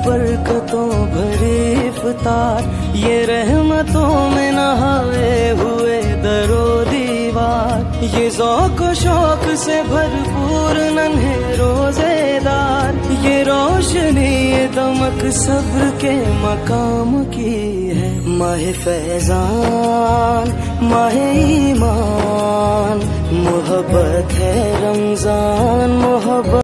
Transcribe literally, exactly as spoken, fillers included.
बरकतों भरी इफ्तार, ये रहमतों में नहाए हुए दरो दीवार, ये ज़ौक़ शौक से भरपूर नन्हे रोजेदार, ये रोशनी ये दमक सब्र के मकाम की है। माह फैज़ान माह ईमान, मोहब्बत है रमजान मोहब्बत